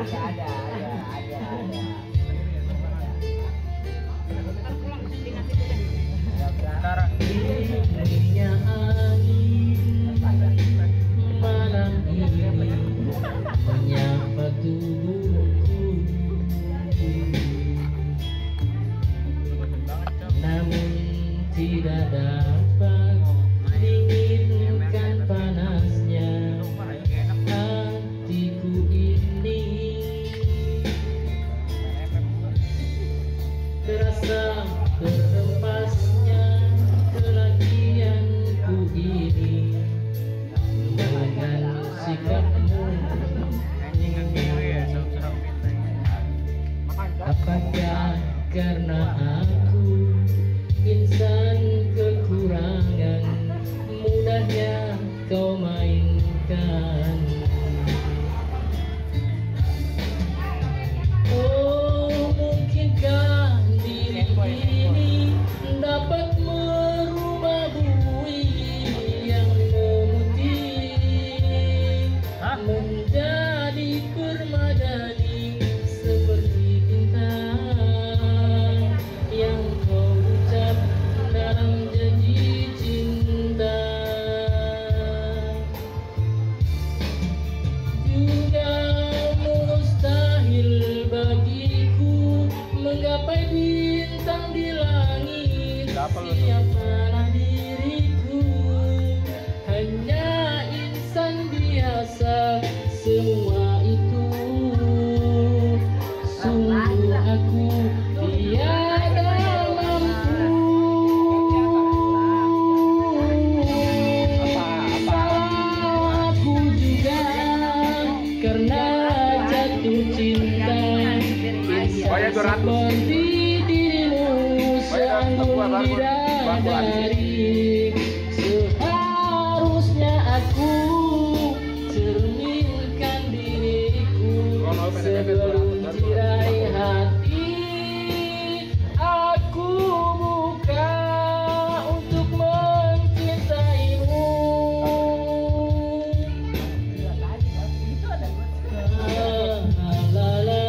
Dinginnya angin malam ini menyapa tubuhku, namun tidak dapat dinginkan panasnya hatiku ini. Terasa terhempasnya kelakianku ini dengan sikapmu. Apakah karena aku insan kekurangan, mudahnya kau mainkan? Oh, mungkinkah diri ini dapat merubah bui yang memutih menjadi permadani seperti bintang yang kau ucap dalam janji cinta. Juga mustahil bagiku menggapai bintang di langit. Siapalah diriku, hanya insan biasa. Semua itu sungguh aku tiada mampu. Salah aku juga karena jatuh cinta. Insan seperti dirimu seanggun bidadari. Seharusnya aku cerminkan diriku sebelum tirai hati aku buka untuk mencintaimu. La, la, la.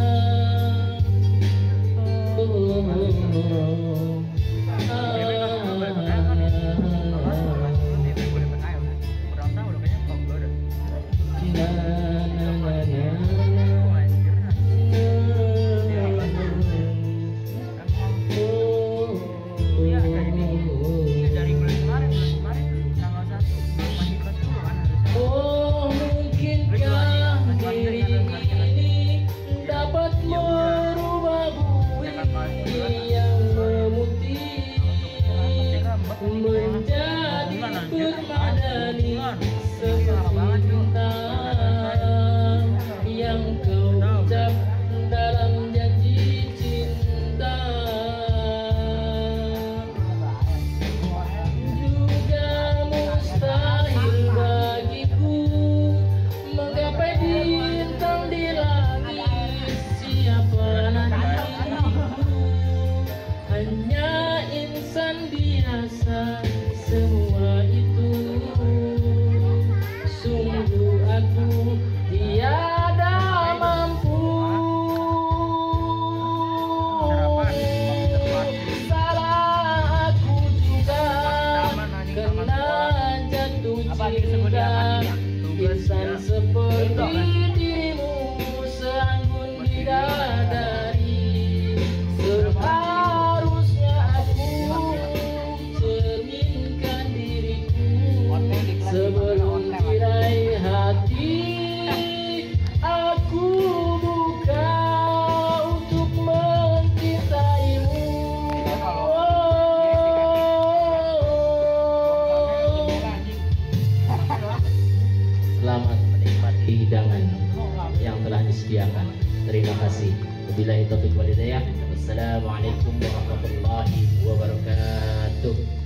Oh, mungkinkah diri ini dapat merubah bui yang memutih menjadi permadani seperti bintang yang kau ucap dalam janji cinta. Juga mustahil bagiku menggapai bintang di langit. Siapalah diriku, hanya insan biasa. Semua itu sungguh aku tiada mampu. Salah aku juga karena jatuh cinta. Insan seperti dirimu seanggun bidadari. Seharusnya aku cerminkan diriku sebelum tirai hati aku buka untuk mencintaimu. Selamat menikmati hidangan yang telah disediakan. Terima kasih. Wabillahi taufiq wal hidayah. Wassalamualaikum warahmatullahi wabarakatuh.